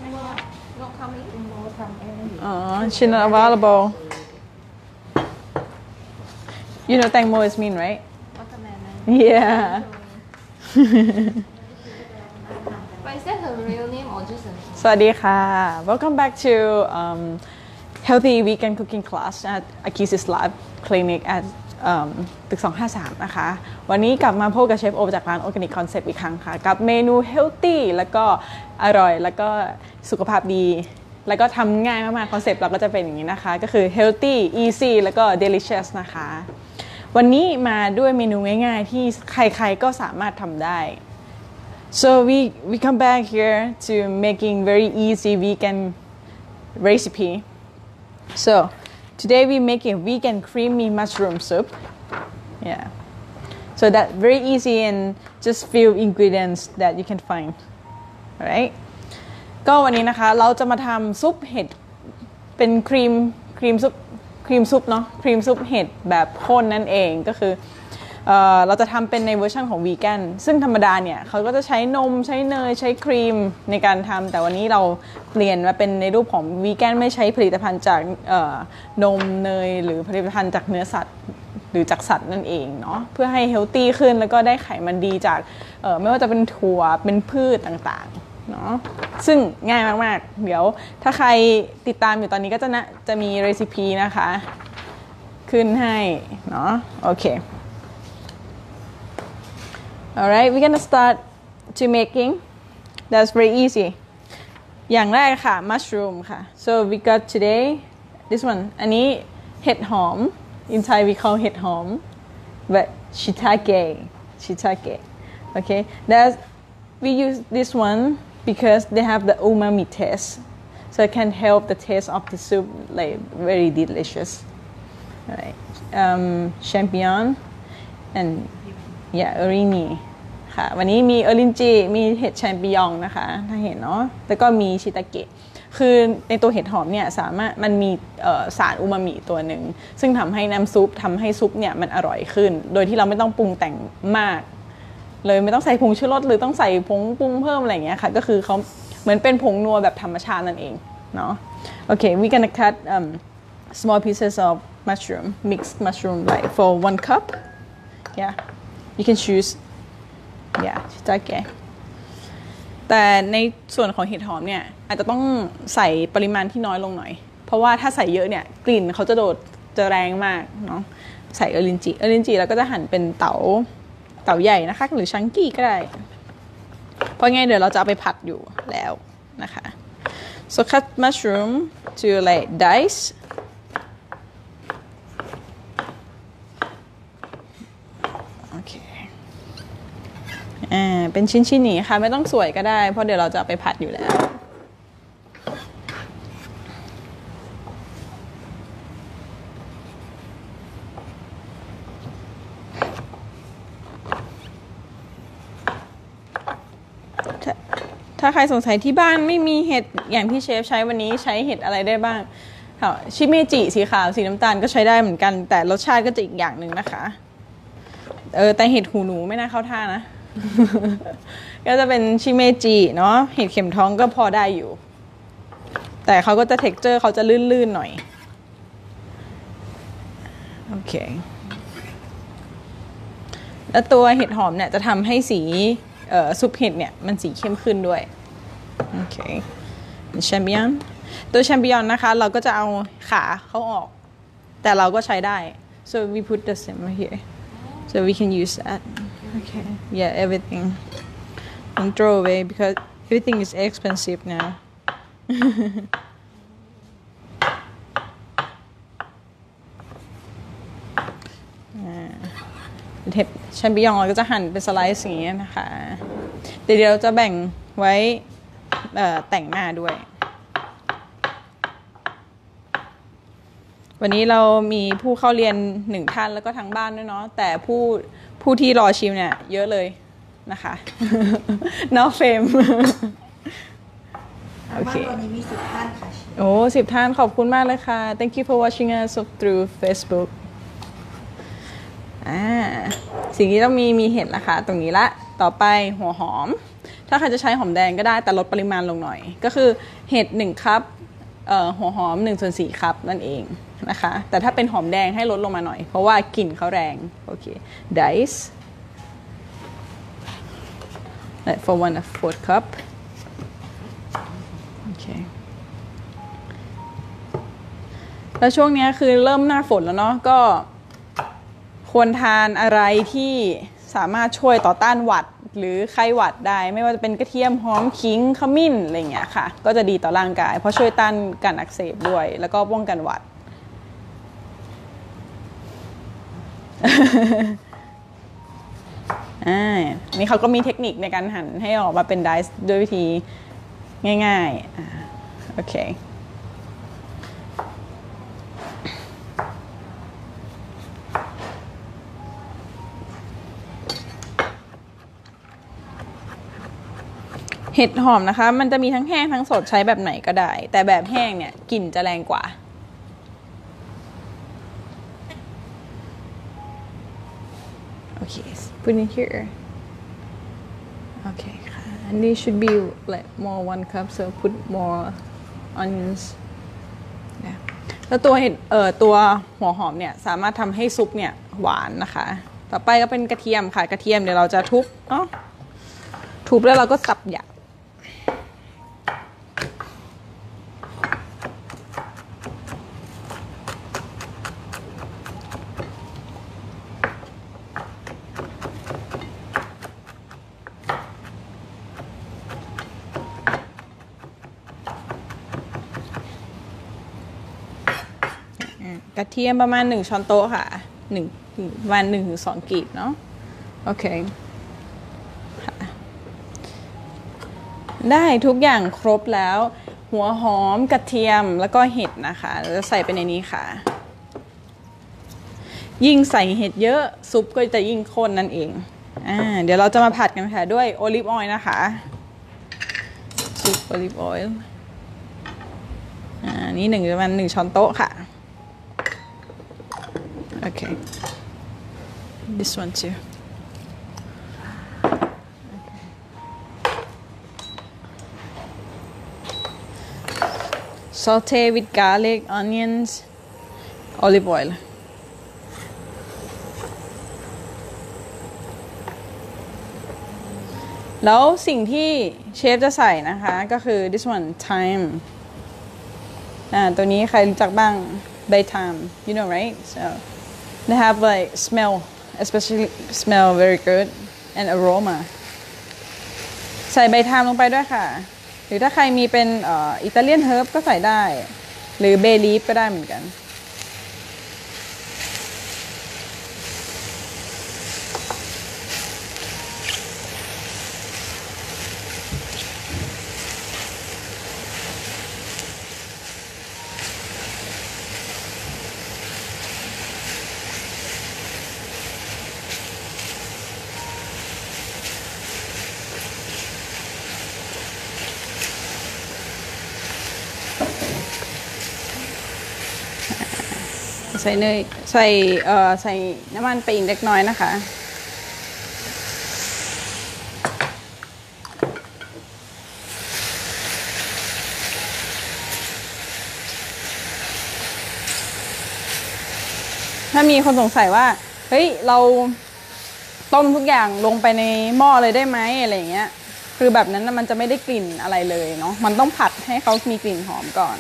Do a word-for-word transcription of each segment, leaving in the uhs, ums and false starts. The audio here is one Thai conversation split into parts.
not coming no coming oh she's not available you know Tangmo is mean right watermelon yeah but is that her real name or just a name สวัสดีค่ะ welcome back to um, healthy vegan cooking class at Akisis Lab Clinic at um,ตึกสองห้าสามนะคะวันนี้กลับมาพบกับเชฟโอจากร้าน Organic Concept อีกครั้งค่ะกับเมนู healthy แล้วก็อร่อยแล้วก็สุขภาพดีแล้วก็ทำง่ายมากๆคอนเซ็ปต์เราก็จะเป็นอย่างนี้นะคะก็คือ healthy easy แล้วก็ delicious นะคะวันนี้มาด้วยเมนูง่ายๆที่ใครๆก็สามารถทำได้So we we come back here to making very easy vegan recipe. So today we making vegan creamy mushroom soup. Yeah. So that very easy and just few ingredients that you can find. Alright. ก็วันนี้นะคะเราจะมาทำซุปเห็ดเป็นครีมครีมซุปครีมซุปเนาะครีมซุปเห็ดแบบข้นนั่นเองก็คือเอ่อเราจะทำเป็นในเวอร์ชันของวีแกนซึ่งธรรมดาเนี่ยเขาก็จะใช้นมใช้เนยใช้ครีมในการทำแต่วันนี้เราเปลี่ยนมาเป็นในรูปของวีแกนไม่ใช้ผลิตภัณฑ์จากนมเนยหรือผลิตภัณฑ์จากเนื้อสัตว์หรือจากสัตว์นั่นเองเนาะเพื่อให้เฮลตี้ขึ้นแล้วก็ได้ไขมันดีจากไม่ว่าจะเป็นถั่วเป็นพืชต่างๆเนาะซึ่งง่ายมากๆเดี๋ยวถ้าใครติดตามอยู่ตอนนี้ก็จะนะจะมีเรซิปีนะคะขึ้นให้เนาะโอเคAlright, we're gonna start to making. That's very easy. อย่างแรกค่ะ mushroom ค่ะ So we got today this one อันนี้เห็ดหอม In Thai we call เห็ดหอม but shiitake shiitake okay that's we use this one because they have the umami taste so it can help the taste of the soup like very delicious alright um, champignon and yeah เอรินีค่ะวันนี้มีเอรินจิมีเห็ดแชมปิญองนะคะถ้าเห็นเนาะแล้วก็มีชิตาเกะคือในตัวเห็ดหอมเนี่ยสามารถมันมีสารอูมามิตัวหนึ่งซึ่งทำให้น้ำซุปทำให้ซุปเนี่ยมันอร่อยขึ้นโดยที่เราไม่ต้องปรุงแต่งมากเลยไม่ต้องใส่ผงชูรสหรือต้องใส่ผงปรุงเพิ่มอะไรอย่างเงี้ยค่ะก็คือเขาเหมือนเป็นผงนัวแบบธรรมชาตินั่นเองเนาะโอเค we gonna cut um, small pieces of mushroom mixed mushroom like for one cup yeah you can choose yeah ชิตาเกะแต่ในส่วนของเห็ดหอมเนี่ยอาจจะต้องใส่ปริมาณที่น้อยลงหน่อยเพราะว่าถ้าใส่เยอะเนี่ยกลิ่นเขาจะโดดจะแรงมากเนาะใส่เอรินจิเอรินจิแล้วก็จะหั่นเป็นเต๋าเต๋าใหญ่นะคะหรือชังกี้ก็ได้เพราะไงเดี๋ยวเราจะเอาไปผัดอยู่แล้วนะคะ so cut mushroom to like diceอ่าเป็นชิ้นๆนี้ค่ะไม่ต้องสวยก็ได้เพราะเดี๋ยวเราจะไปผัดอยู่แล้วถ้าถ้าใครสงสัยที่บ้านไม่มีเห็ดอย่างที่เชฟใช้วันนี้ใช้เห็ดอะไรได้บ้างค่ะชิเมจิสีขาวสีน้ำตาลก็ใช้ได้เหมือนกันแต่รสชาติก็จะอีกอย่างหนึ่งนะคะเออแต่เห็ดหูหนูไม่น่าเข้าท่านะก็จะเป็นชิเมจิเนาะเห็ดเข็มทองก็พอได้อยู่แต่เขาก็จะเท็กเจอร์เขาจะลื่นๆหน่อยโอเคแล้วตัวเห็ดหอมเนี่ยจะทำให้สีซุปเห็ดเนี่ยมันสีเข้มขึ้นด้วยโอเคแชมปิญอนตัวแชมปิญอนนะคะเราก็จะเอาขาเขาออกแต่เราก็ใช้ได้ so we put the stem here so we can use that okay yeah everything don't throw away because everything is expensive now เห็ดแชมปิญองเราก็จะหั่นเป็นสไลซ์อย่างนี้นะคะเดี๋ยวเราจะแบ่งไว้แต่งหน้าด้วยวันนี้เรามีผู้เข้าเรียนหนึ่งท่านแล้วก็ทางบ้านด้วยเนาะแต่ผู้ผู้ที่รอชิมเนี่ยเยอะเลยนะคะนอกเฟรมโอเคตอนนี้มีสิบท่านค่ะโอ้สิบท่านขอบคุณมากเลยค่ะ thank you for watching us through Facebook อ่าสิ่งที่ต้องมีมีเห็ดละค่ะตรงนี้ละต่อไปหัวหอมถ้าใครจะใช้หอมแดงก็ได้แต่ลดปริมาณลงหน่อย ก็คือเห็ดหนึ่งคัพเอ่อหัวหอมหนึ่งส่วนสี่คัพนั่นเองนะคะแต่ถ้าเป็นหอมแดงให้ลดลงมาหน่อยเพราะว่ากลิ่นเขาแรงโอเค dice for one a fourth cup โอเคแล้วช่วงนี้คือเริ่มหน้าฝนแล้วเนาะก็ควรทานอะไรที่สามารถช่วยต่อต้านหวัดหรือไข้หวัดได้ไม่ว่าจะเป็นกระเทียมหอมขิงขมิ้นอะไรอย่างเงี้ยค่ะก็จะดีต่อร่างกายเพราะช่วยต้านการอักเสบด้วยแล้วก็ป้องกันหวัด อ่านี่เขาก็มีเทคนิคในการหั่นให้ออกมาเป็นไดซ์ด้วยวิธีง่ายๆอ่าโอเคเห็ดหอมนะคะมันจะมีทั้งแห้งทั้งสดใช้แบบไหนก็ได้แต่แบบแห้งเนี่ยกลิ่นจะแรงกว่าโอเค put in here โอเคค่ะ and this should be like more one cup so put more onions แล้วตัวเห็ดเอ่อตัวหัวหอมเนี่ยสามารถทำให้ซุปเนี่ยหวานนะคะต่อไปก็เป็นกระเทียมค่ะกระเทียมเดี๋ยวเราจะทุบเนาะทุบแล้วเราก็สับหยาบกระเทียมประมาณหนึ่งช้อนโต๊ะค่ะหนึ่งประมาณหนึ่งถึงสองกีบเนาะโอเคได้ทุกอย่างครบแล้วหัวหอมกระเทียมแล้วก็เห็ดนะคะเราจะใส่ไปในนี้ค่ะยิ่งใส่เห็ดเยอะซุปก็จะยิ่งข้นนั่นเองอ่าเดี๋ยวเราจะมาผัดกันค่ะด้วยโอลิฟออยล์นะคะซุปโอลิฟออยล์อ่านี่หนึ่งประมาณหนึ่งช้อนโต๊ะค่ะOkay, this one too. Okay. Saute with garlic, onions, olive oil. แล้วสิ่งที่เชฟจะใส่นะคะก็คือ this one thyme อ่าตัวนี้ใครรู้จักบ้างใบ thyme you know right so they have like smell especially smell very good and aroma ใส่ใบไทม์ลงไปด้วยค่ะหรือถ้าใครมีเป็นอิตาเลียนเฮิร์บก็ใส่ได้หรือเบลีฟก็ได้เหมือนกันใส่เนยใส่เอ่อใส่น้ำมันไปอีกเล็กน้อยนะคะถ้ามีคนสงสัยว่าเฮ้ยเราต้มทุกอย่างลงไปในหม้อเลยได้ไหมอะไรอย่างเงี้ยคือแบบนั้นมันจะไม่ได้กลิ่นอะไรเลยเนาะมันต้องผัดให้เขามีกลิ่นหอมก่อน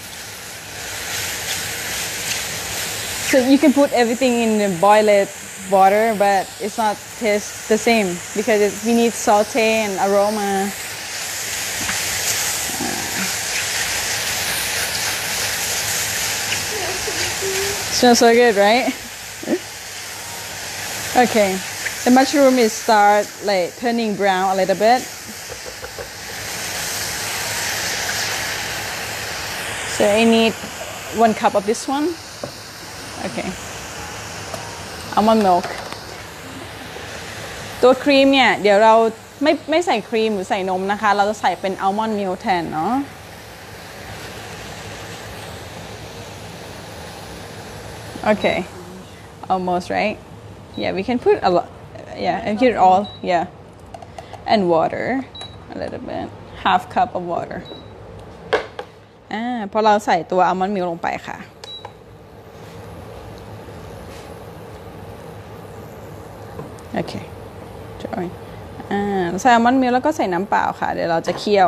So you can put everything in the boiled water, but it's not taste the same because it, we need saute and aroma. Smells so good, right? Okay, the mushroom is start like turning brown a little bit. So I need one cup of this one. Okay. Almond milk. ตัวครีมเนี่ยเดี๋ยวเราไม่ไม่ใส่ครีมหรือใส่นมนะคะเราจะใส่เป็นอัลมอนด์มิลค์แทนเนาะ Okay. Almost right. Yeah, we can put a lot. Yeah, and put it all. Yeah. And water. a little bit half cup of water อ่าพอเราใส่ตัวอัลมอนด์มิลค์ลงไปค่ะโอเคจอยอ่าใส่อัลมอนด์มิลค์แล้วก็ใส่น้ำเปล่าค่ะเดี๋ยวเราจะเคี่ยว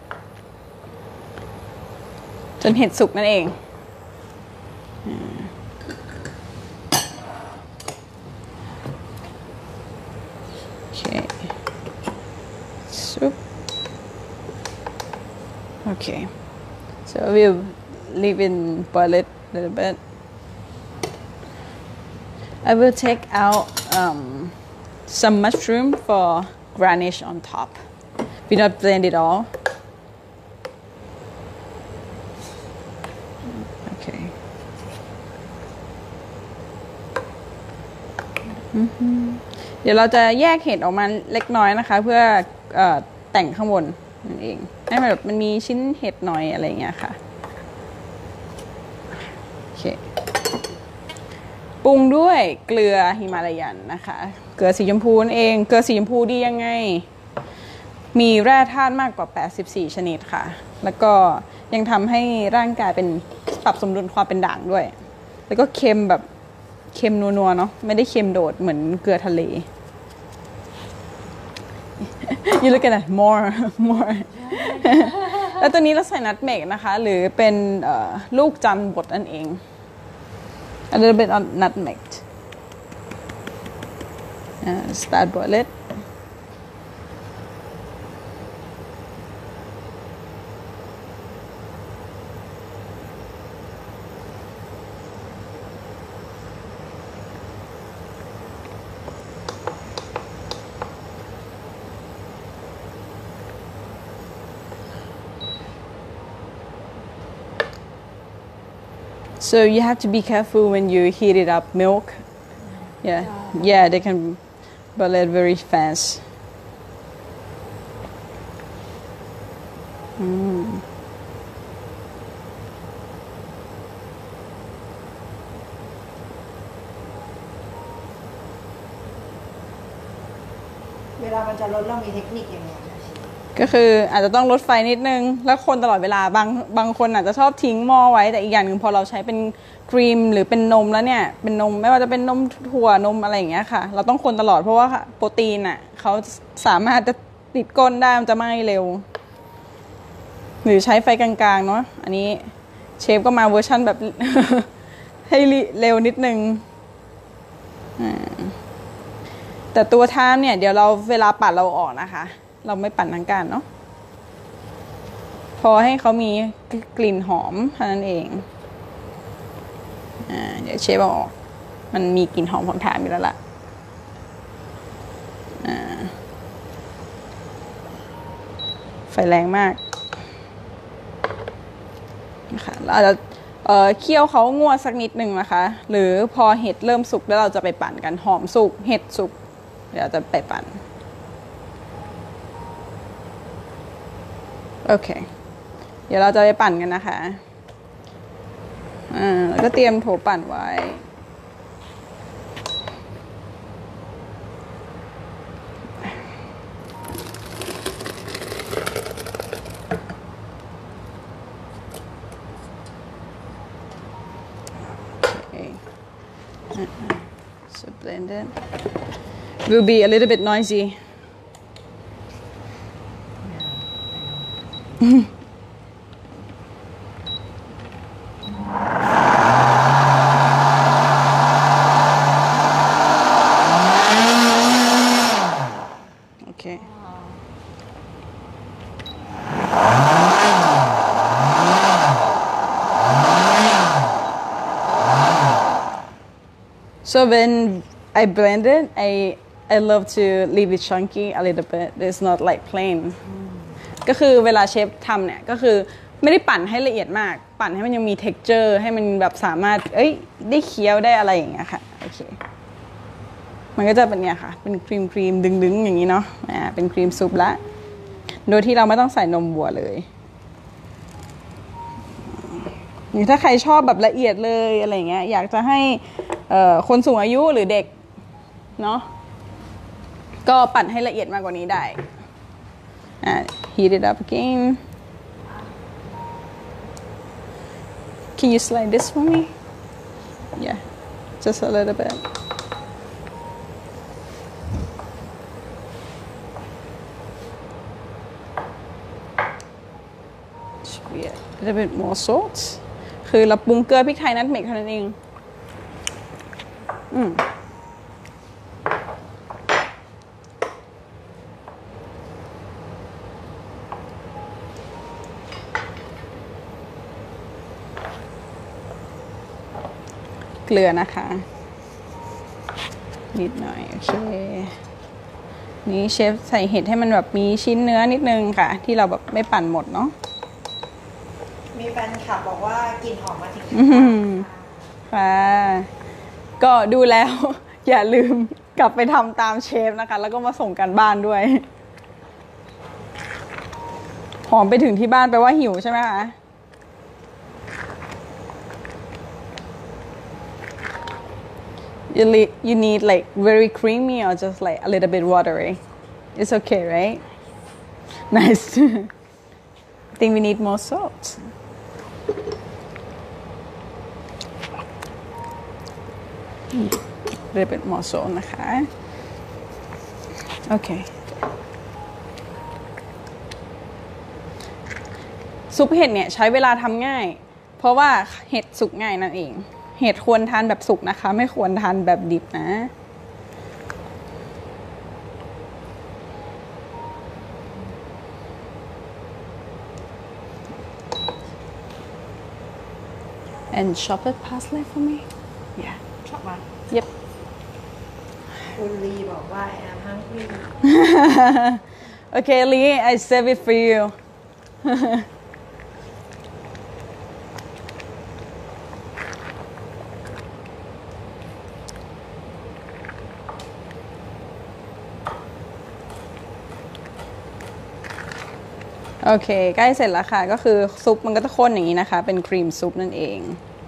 จนเห็ดสุกนั่นเองโอเคซุปโอเค so we'll leave it boil it a little bit I will take out um, some mushroom for garnish on top we not blend it all okay mm-hmm. เดี๋ยวเราจะแยกเห็ดออกมาเล็กน้อยนะคะเพื่อเอ่อแต่งข้างบนนั่นเองให้มันแบบมันมีชิ้นเห็ดหน่อยอะไรอย่างเงี้ยค่ะโอเคปรุงด้วยเกลือฮิมาลายันนะคะเกลือสีชมพูนั่นเองเกลือสีชมพูดียังไงมีแร่ธาตุมากกว่าแปดสิบสี่ชนิดค่ะแล้วก็ยังทำให้ร่างกายเป็นปรับสมดุลความเป็นด่างด้วยแล้วก็เค็มแบบเค็มนัวๆเนาะไม่ได้เค็มโดดเหมือนเกลือทะเล you look at that more more แล้วตัวนี้เราใส่นัทเมกนะคะหรือเป็นลูกจันทร์บดนั่นเอง a little bit of nutmeg uh, start boil it So you have to be careful when you heat it up milk. Yeah, yeah, they can boil it very fast. Mm. เวลามันจะลดเรามีเทคนิคยังไงก็คืออาจจะต้องลดไฟนิดนึงแล้วคนตลอดเวลาบางบางคนอาจจะชอบทิ้งหม้อไว้แต่อีกอย่างหนึ่งพอเราใช้เป็นครีมหรือเป็นนมแล้วเนี่ยเป็นนมไม่ว่าจะเป็นนมถั่วนมอะไรอย่างเงี้ยค่ะเราต้องคนตลอดเพราะว่าโปรตีนอ่ะเขาสามารถจะติดก้นได้มันจะไหม้เร็วหรือใช้ไฟกลางๆเนาะอันนี้เชฟก็มาเวอร์ชั่นแบบ ให้เร็วนิดนึงแต่ตัวทามเนี่ยเดี๋ยวเราเวลาปั่นเราออกนะคะเราไม่ปั่นทั้งการเนาะพอให้เขามีกลิ่นหอมเท่านั้นเองอ่าเดี๋ยวเชฟเอาออกมันมีกลิ่นหอมของถ่านอยู่แล้วล่ะอ่าไฟแรงมากนะคะเราจะเอ่อเคี่ยวเขางวดสักนิดหนึ่งนะคะหรือพอเห็ดเริ่มสุกแล้วเราจะไปปั่นกันหอมสุกเห็ดสุกเดี๋ยวจะไปปั่นโอเคเดี๋ยวเราจะไปปั่นกันนะคะอ่าแล้วก็เตรียมโถปั่นไว้โอเค so blend it will be a little bit noisy okay so when I blend it I I love to leave it chunky a little bit it's not like plain ก็คือเวลาเชฟทำเนี่ยก็คือไม่ได้ปั่นให้ละเอียดมากปั่นให้มันยังมี texture ให้มันแบบสามารถเอ้ยได้เคี้ยวได้อะไรอย่างเงี้ยค่ะโอเคมันก็จะเป็นเนี่ยค่ะเป็นครีมครีมดึงๆอย่างนี้เนาะอ่าเป็นครีมซุปละโดยที่เราไม่ต้องใส่นมวัวเลยหรือถ้าใครชอบแบบละเอียดเลยอะไรเงี้ยอยากจะให้คนสูงอายุหรือเด็กเนาะก็ปั่นให้ละเอียดมากกว่านี้ได้ and heat it up again. Can you slide this for me? Yeah, just a little bit. Should be a little bit more salt. คือเราปรุงเกลือพริกไทยนัทเมกเท่านั้นเองอืมเกลือนะคะนิดหน่อยโอเคนี่เชฟใส่เห็ดให้มันแบบมีชิ้นเนื้อนิดนึงค่ะที่เราแบบไม่ปั่นหมดเนาะมีแฟนคลับบอกว่ากลิ่นหอมมาถึงค่ะก็ดูแล้ว อย่าลืมกลับไปทำตามเชฟนะคะแล้วก็มาส่งกันบ้านด้วยหอมไปถึงที่บ้านแปลว่าหิวใช่ไหมคะ You need, you need like very creamy or just like a little bit watery. It's okay, right? Nice. I think we need more salt. A little bit more salt นะคะ Okay. ซุปเห็ดเนี่ยใช้เวลาทำง่ายเพราะว่าเห็ดสุกง่ายนั่นเองเห็ดควรทานแบบสุกนะคะไม่ควรทานแบบดิบนะ And chopped parsley for me. Yeah. Chop one. Yep. คุณลีบอกว่า I'm hungry. Okay, Lee, I save it for you.โอเคใกล้เสร็จแล้วค่ะก็คือซุปมันก็จะข้นอย่างนี้นะคะเป็นครีมซุปนั่นเอง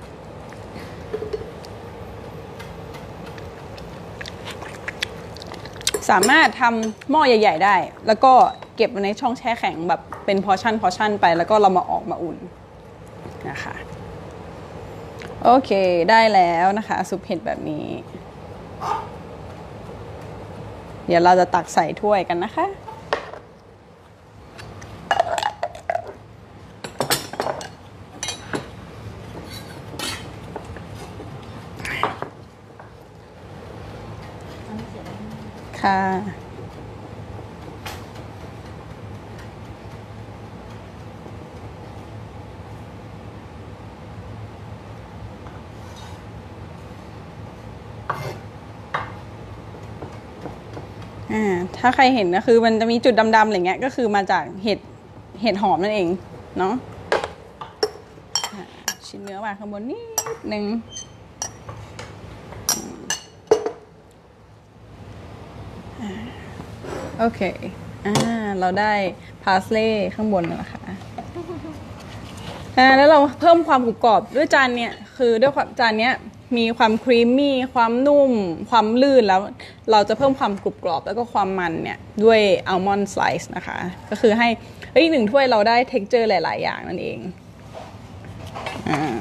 สามารถทำหม้อใหญ่ๆได้แล้วก็เก็บไว้ในช่องแช่แข็งแบบเป็นพอชั่นพอชั่นไปแล้วก็เรามาออกมาอุ่นนะคะโอเคได้แล้วนะคะซุปเห็ดแบบนี้เดี๋ยวเราจะตักใส่ถ้วยกันนะคะค่ะถ้าใครเห็นนะคือมันจะมีจุดดำๆอะไรเงี้ยก็คือมาจากเห็ดเห็ดหอมนั่นเองเนาะชิ้นเนื้อมาข้างบนนิดนึงโอเคอ่าเราได้พาสเล่ข้างบนแล้วนะคะอ่าแล้วเราเพิ่มความกรุบกรอบด้วยจานเนี้ยคือด้วยความจานเนี้ยมีความครีมมี่ความนุ่มความลื่นแล้วเราจะเพิ่มความกรุบกรอบแล้วก็ความมันเนี่ยด้วยอัลมอนด์สไลซ์นะคะก็คือให้เอ้ยหนึ่งถ้วยเราได้เท็กเจอร์หลายๆอย่างนั่นเองอ่า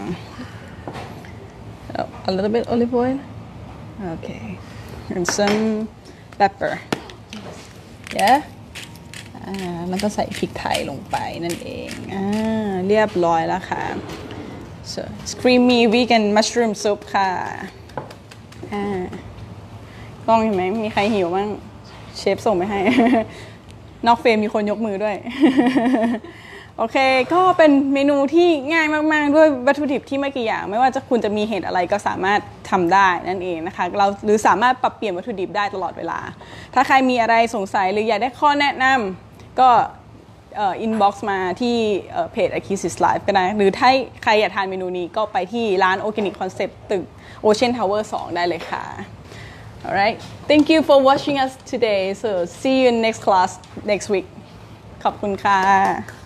a little bit olive oil okay and some pepper yeah อ่าแล้วก็ใส่พริกไทยลงไปนั่นเองอ่าเรียบร้อยแล้วค่ะ so it's creamy vegan mushroom soup ค่ะอ่ากล้องเห็นไหมมีใครหิวบ้างเชฟส่งไปให้ นอกเฟรมมีคนยกมือด้วย โอเคก็เป็นเมนูที่ง่ายมากๆด้วยวัตถุดิบที่ไม่กี่อย่างไม่ว่าจะคุณจะมีเห็ดอะไรก็สามารถทำได้นั่นเองนะคะเราหรือสามารถปรับเปลี่ยนวัตถุดิบได้ตลอดเวลาถ้าใครมีอะไรสงสัยหรืออยากได้ข้อแนะนำก็เอ่อ inbox มาที่เพจ Akisis Live ก็ได้หรือถ้าใครอยากทานเมนูนี้ก็ไปที่ร้าน Organic Concept ตึก Ocean Tower สองได้เลยค่ะ Alright thank you for watching us today so see you in next class next week ขอบคุณค่ะ